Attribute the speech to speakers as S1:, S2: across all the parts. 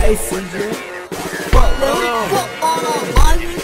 S1: Hey, CJ. Fuck, man. Fuck all on money.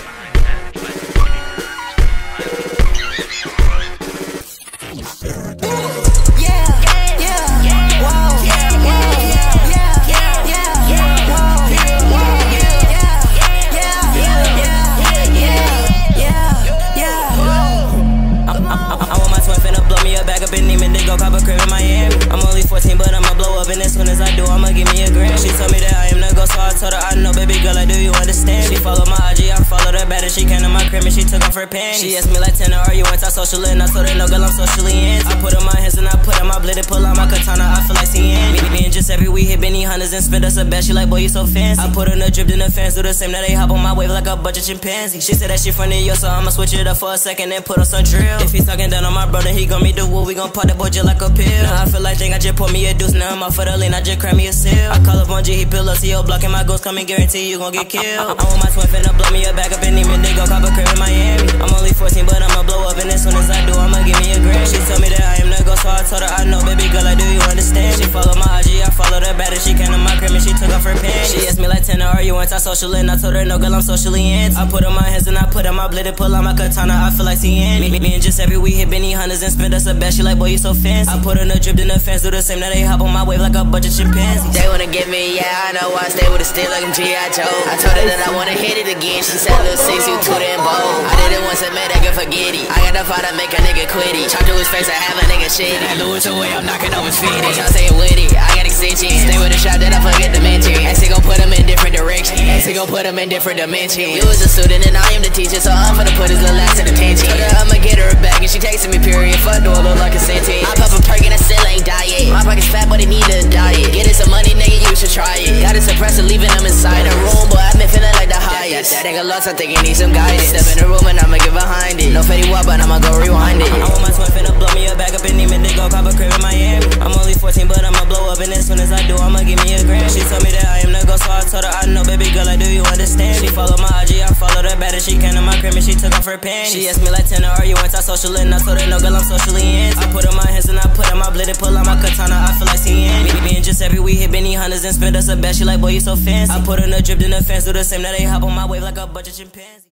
S2: Cop a crib in Miami. I'm only 14, but I'ma blow up, and as soon as I do, I'ma give me a grand. She told me that I am the ghost, so I told her I know, baby girl, like, do you understand? She followed my IG, I followed her better. She came to my crib and she took off her panties. She asked me like 10 are you anti-social, and I told her no, girl, I'm socially anti. I put on my hands and I put on my blade and pull out my katana. I feel like seeing me and just every week hit Benny Hunters and spend us a bet. She like, boy, you so fancy. I put on a drip, then the fans do the same. Now they hop on my wave like a bunch of chimpanzees. She said that she from New York, so I'ma switch it up for a second and put on some drill. If he talking down on my brother, he gon' meet the wood. We gon' pop that boy just like a pill. I feel like I just pour me a deuce, now I'm out for the lane, I just cram me a seal. I call up on G, he pill up, CO blocking my ghost, come and guarantee you gon' get killed. I want my twin finna blow me a back up and even they gon' cop a crib in Miami. I'm only 14, but I'ma blow up, and as soon as I do, I'ma give me a grand. She told me that I am the ghost, so I told her I know, baby girl, like, do you understand? She followed my IG, I followed her better. She came to my crib and she took off her panties. She asked me like 10 are you anti-social, and I told her no, girl, I'm socially anti. I put on my hands and I put on my blade and pull out my katana. I feel like seeing me and just every week hit Benny Hunters and spend us a bet. She like, boy, you so fancy. I put on a drip, then the fans do the same. Now they hop on my wave like a bunch of chimpanzees.
S3: They wanna get me, yeah, I know I stay with a stick like I'm G.I. Joe. I told her that I wanna hit it again. She said, little 6, you too damn bold. I did it once and made that girl forget it. I got the fire to make a nigga quit it. Talk to his face, I have a nigga shitty. I lose away, I'm knocking over his feet. Y'all say it with it, I got extensions. Stay with a shot that I forget to mention. Actually gon' put him in different directions. Actually gon' put him in different dimensions. You was a student and I am the teacher, so I'm finna put his little ass in attention. Told her I'ma get her back and she texting me period. Fuck, do I look like a sentence? I pop a perk and I still ain't diet. My pocket's fat, but it need a diet. Get it some money, nigga, you should try it. Got a suppressor, leaving them inside the room, but I've been feeling like the highest. That nigga lost, I think he need some guidance. Step in the room and I'ma get behind it. No Fetty Wap, but I'ma go rewind it.
S2: I want my twin finna blow me a back up and even they gon' cop a crib in Miami. I'm only 14, but I'ma blow up, and as soon as I do, I'ma give me a grand. She told me that I am the ghost, so I told her I know, baby girl, like, do you understand? She followed my IG, I followed her better. She came to my crib and she took off her panties. She asked me like 10 are you anti-social, and I told her no, girl, I'm socially anti. I put on my hands and I put on my blade and pull out my katana. I feel like seeing me and just every week hit Benny Hunters and spend us a bet. She like, boy, you so fancy. I put on a drip, then the fans do the same. Now they hop on my wave like a bunch of chimpanzees.